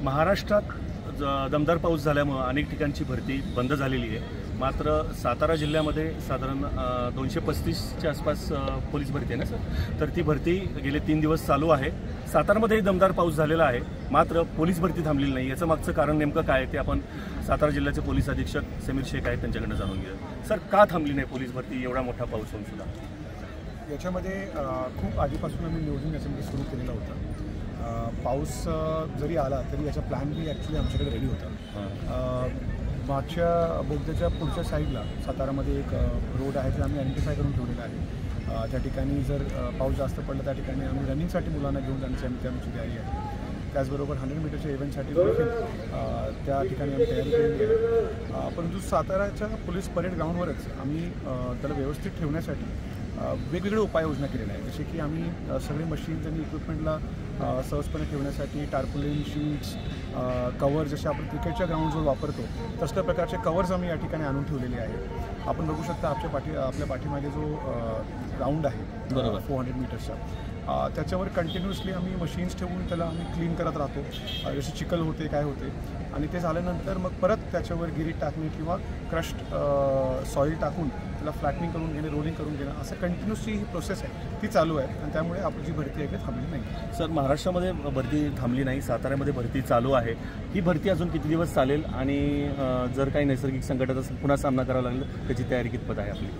महाराष्ट्रात दमदार पाऊस झाल्यामुळे अनेक ठिकाणची भरती बंद झालेली आहे। मात्र सातारा जिल्ह्यामध्ये साधारण 235च्या आसपास पोलीस भरती आहे ना सर, तर ती भरती गेले 3 दिवस चालू आहे। सातारामध्येही दमदार पाऊस झालेला आहे, मात्र पोलीस भरती थांबलेली नाही। याचं मागचं कारण नेमकं काय ते आपण सातारा जिल्ह्याचे पोलीस अधीक्षक समीर शेख आहेत त्यांच्याकडनं जाणून घेऊया। सर, का थांबली नाही पोलीस भरती एवढा मोठा पाऊस होऊन सुद्धा? याच्यामध्ये खूप आधीपासून आम्ही नियोजन याच्यामध्ये सुरू केलेलं होतं। पाऊस जरी आला तरी याचा प्लॅन बी ॲक्च्युली आमच्याकडे रेडी होता। मागच्या बोगद्याच्या पुढच्या साईडला सातारामध्ये एक रोड आहे जे आम्ही आयडेंटिफाय करून ठेवलेला आहे। त्या ठिकाणी जर पाऊस जास्त पडला त्या ठिकाणी आम्ही रनिंगसाठी मुलांना घेऊन जाण्याची आमची तयारी आहे। त्याचबरोबर 100 मीटरच्या इव्हेंटसाठी त्या ठिकाणी आम्ही तयारी केलेली आहे। परंतु साताराच्या पोलीस परेड ग्राउंडवरच आम्ही त्याला व्यवस्थित ठेवण्यासाठी वेगवेगळे उपाययोजना केलेल्या आहेत। जसे की आम्ही सगळे मशीन्स आणि इक्विपमेंटला सहजपणे ठेवण्यासाठी टार्पोलिन शीट्स, कवर जसे आपण क्रिकेटच्या ग्राउंडवर वापरतो तसल्या प्रकारचे कवर्स आम्ही या ठिकाणी आणून ठेवलेले आहे। आपण बघू शकता आपल्या पाठीमागे जो ग्राउंड आहे बरोबर 400 मीटर्सचा, त्याच्यावर कंटिन्युअसली आम्ही मशीन्स ठेवून त्याला आम्ही क्लीन करत राहतो। जसे चिखल होते काय होते आणि ते झाल्यानंतर मग परत त्याच्यावर गिरीट टाकणे किंवा क्रश्ड सॉईल टाकून त्याला फ्लॅटनिंग करून घेणे, रोलिंग करून घेणं, असं कंटिन्युअसली ही प्रोसेस आहे ती चालू आहे आणि त्यामुळे आपली जी भरती आहे ती थांबली नाही। सर, महाराष्ट्रामध्ये भरती थांबली नाही, साताऱ्यामध्ये भरती चालू आहे। ही भरती अजून किती दिवस चालेल आणि जर काही नैसर्गिक संकटाचा पुन्हा सामना करावा लागला त्याची तयारी कितपत आहे आपली?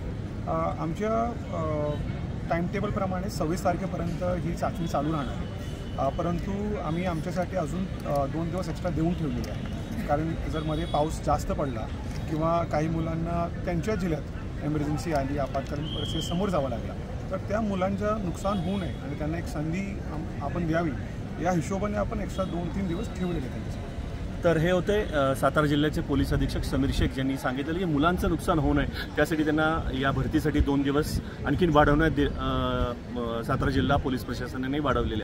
आमच्या टाईमटेबलप्रमाणे 26 तारखेपर्यंत ही चाचणी चालू राहणार आहे। परंतु आम्ही आमच्यासाठी अजून 2 दिवस एक्स्ट्रा देऊन ठेवलेले आहे, कारण जर मध्ये पाऊस जास्त पडला किंवा काही मुलांना त्यांच्या जिल्ह्यात एमर्जन्सी आली, आपत्कालीन परिस्थिती समोर जावं लागला, तर त्या मुलांचं नुकसान होऊ नये आणि त्यांना एक संधी आपण द्यावी या हिशोबाने आपण एक्स्ट्रा 2-3 दिवस ठेवलेले त्यांचे। तर हे होते सातारा जिल्ह्याचे पोलीस अधीक्षक समीर शेख यांनी सांगितलं की मुलांचं नुकसान होऊ नये त्यासाठी त्यांना या भरतीसाठी 2 दिवस आणखीन वाढवण्यात सातारा जिल्हा पोलीस प्रशासनाने वाढवलेले